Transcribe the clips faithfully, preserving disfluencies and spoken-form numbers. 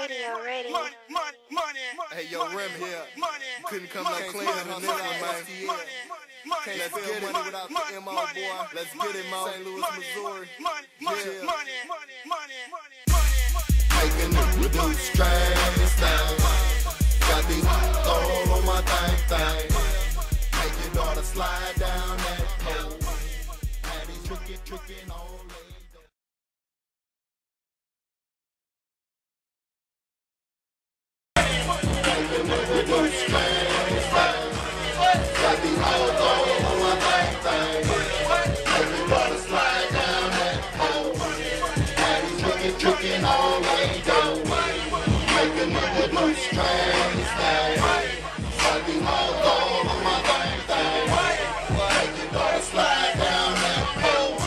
radio, radio. Hey, yo, Rim here. Couldn't come no cleaner than this one, man. Can't Let's get it without the M O boy. Let's get it, Mo. Saint Louis, Missouri. Yeah. Making the do strange thing. Got these all on my thing, thing. Make your daughter slide down that pole. Had these trickin', trickin' all day. Making the do strange thing. Got these all on my thing, thing. Make your daughter slide down that pole. Had these trickin', trickin' all day. Make a nigga do strange thing. Got these hoes all on my thing, thing. Make your daughter slide down that pole.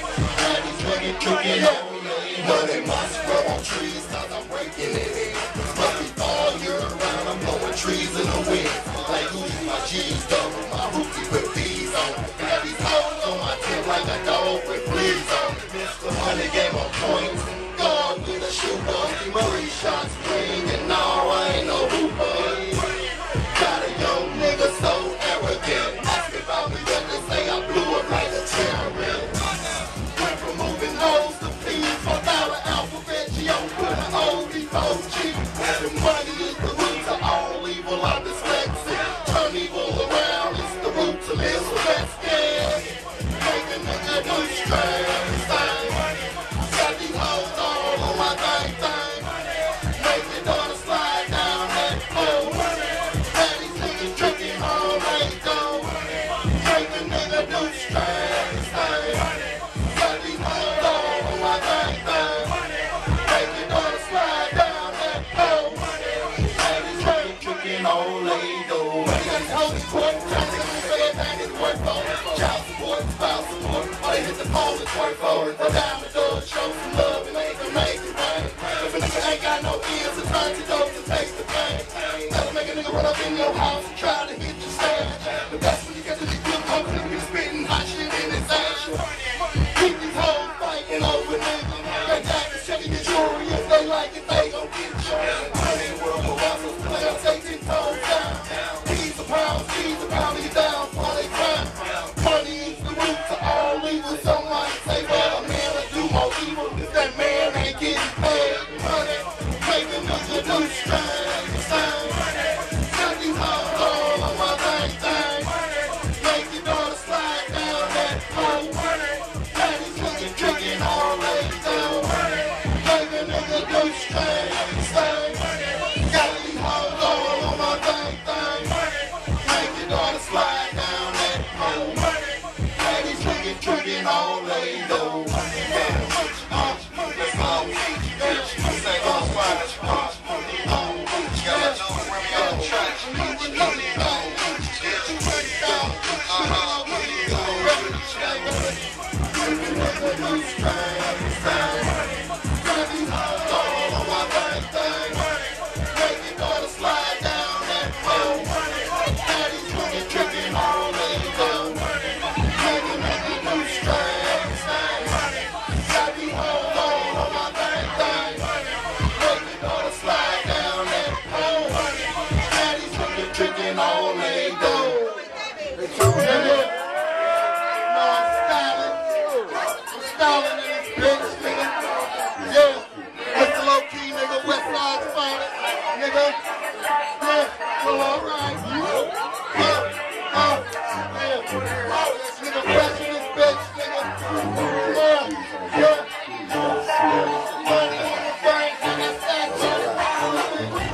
Had these niggas trickin' on me. Money must grow on trees cause I'm breaking it in. Must be all year round, I'm blowing trees in the wind. Like who use my G's double, my hoopty with B's on. Got these hoes on my tip like a dog with fleas on. The money game on point. God with a shooter, Marie shots ring, and now I ain't no hooper. Got a young nigga so arrogant. Ask me about me, but they say I blew up like a terrorist. Went from moving nose to P's, fuck out of alphabet, G O with an O before G. And money is the root to all evil, I'm dyslexic. Turn evil around, it's the root to live with that scared. Make a nigga do strange things. Got these hoes all on my thing, thing. Make your daughter slide down that pole. Had these niggas drinking all night though. Make a nigga do strange things. Got these hoes all on my thing, thing. Make your daughter slide down that pole. Had these niggas drinking all night though. Make these hoes quit, trying to say it back is worth for. Child support, spouse support. They hit the pole, it's worth for. The diamond does show some love and make it make it rain. If a nigga ain't got no ears, it's time to go to taste the pain. That'll make a nigga run up in your house and try to hit the stand. But that's when you get to these good company, we spitting hot shit in his ass. Keep these hoes fighting over niggas. They taxes checking your jewelry, if they like it, they gon' get yours. Money world for Russell's players, they ten toes down. He's a pound, he's a pound, he's down for they crime. Money is the root to all evil. Somebody say, well, a man will do more evil if that man ain't getting paid. Money, make a nigga do strange things. Got these hoes all on my thing, thing. Make your daughter slide down that pole. Got these niggas drinking all day down. Make a nigga do strange things. Got these hoes all on my thing, thing. Make your daughter slide down that pole. Got these niggas drinking all day though. Drinking all day though. It's true, nigga. No, I'm styling. I'm styling in this bitch, nigga. Yeah. Mister Low Key, nigga. West Side's finest, nigga. Yeah. Well, alright. Yeah. Uh, yeah. Oh, this nigga fresh in this bitch, nigga. Yeah. Yeah. Money in the bank, nigga. Statue.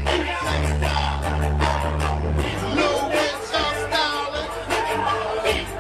Hey!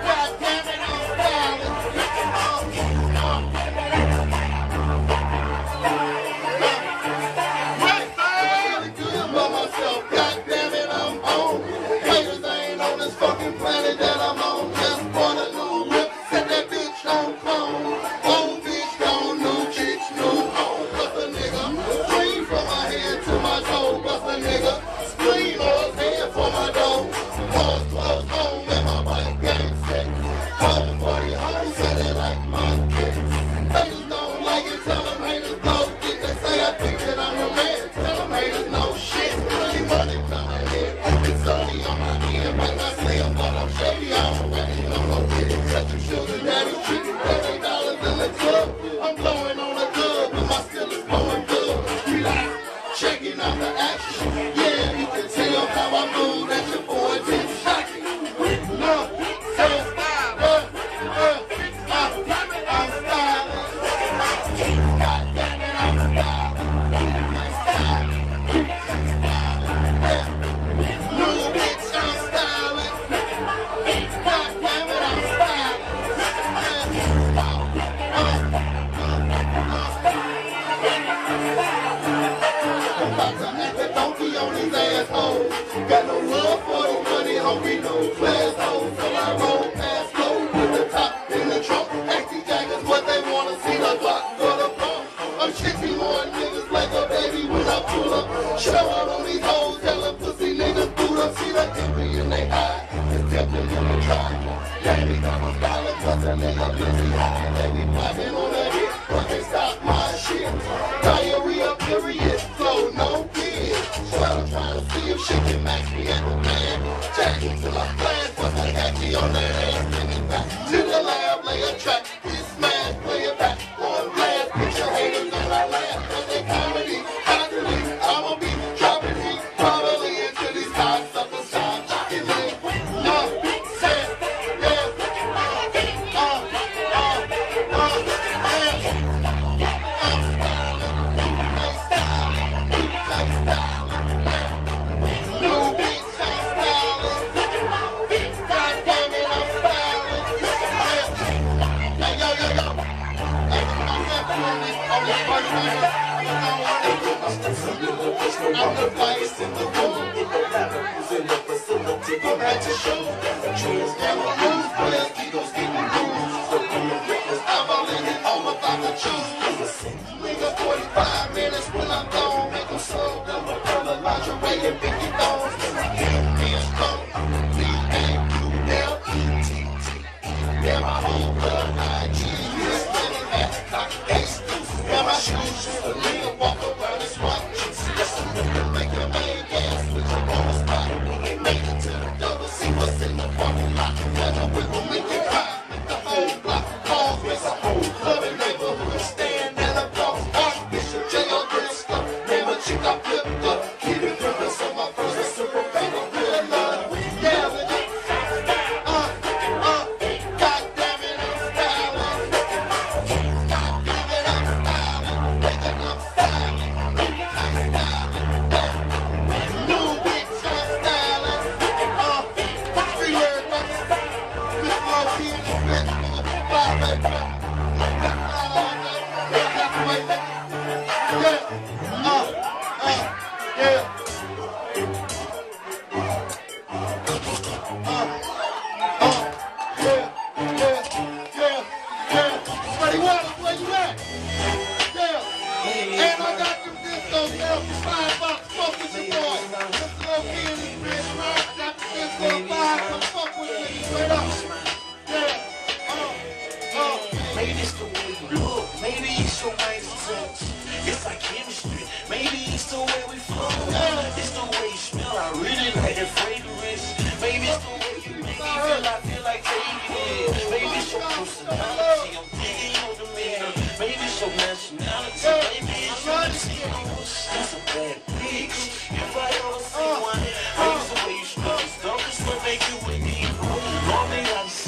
Glass holes, so I roll past low with the top in the trunk. Ask these jackers what they wanna see, the Glock or the pump. I'm shitty more niggas like a baby when I pull up. Show out on these hoes, tell them pussy niggas boot up. See the envy in they eye, it's definitely in the try. Yeah, they got my dollar, cause a nigga busy high. They be popping on that hit, but they stop my shit. Diarrhea, period, flow, no kid. Trying to try to see if she can match me at the man. Jack till I blast, but I got me on that ass. Send it back to the lab, lay a track. This smash, play it back on blast. Put your haters on my laugh, cause they comedy. Constantly, I'ma be dropping heat. Probably into these cops up the side. Jocking me. Uh, say, yeah. Uh, uh, uh, yeah. New beats, I'm styling. God damn it, I'm styling. Yeah. Hey, yo, yo, yo. Hey, I'm not doing this on this first one. I'm the bias in the room. In the facility, gon' have to show. Trans never lose, players keep those getting rules. So come and witness, I'm all in it, I'm about to choose. Nigga, forty-five minutes when I'm gone, make them slow. From the lingerie and Vicky Bones. Hands come, leave and do now. Yeah, my whole blood, I G, you spinning that cock ace. Yeah, my shoes, a nigga walk around this watch. Make your main gas with your on the spot. Make it to the double, see what's in the parking lot. Got a wiggle, make it hot, make the whole block. Calls with a whole club and neighborhood. Stand at a box, Archbishop, J L Grisco. Name a chick I flipped up. Keep it drippin' so my first is super baby. Good love, yeah, with it. Uh, uh, God damn it, I'm styling. God damn it, I'm styling. Making I'm styling. I'm styling. New beats, I'm styling. Uh, free word, man. This low key in the bitch, nigga. Bye, baby. Yeah. Uh, uh, yeah. Uh, uh, yeah, yeah, yeah, yeah. Freddie Wallace, where you at? Yeah. And I got them discos now for five bucks. Fuck with your boy. This low key in this bitch, man. I got the disco five. Come fuck with me. Straight up. Yeah. Uh, uh. Maybe it's the way you look, maybe it's your mindset. It's like chemistry, maybe it's the way we flow. It's the way you smell, I really like that fragrance. Maybe it's the way you make me feel, I feel like taking it. Maybe it's your personality, I'm digging your demeanor. Maybe it's your nationality, maybe it's your skills. That's a bad bitch, if I ever see one. Maybe it's the way you smell, it's dumb, it's what make you a diva. Normally I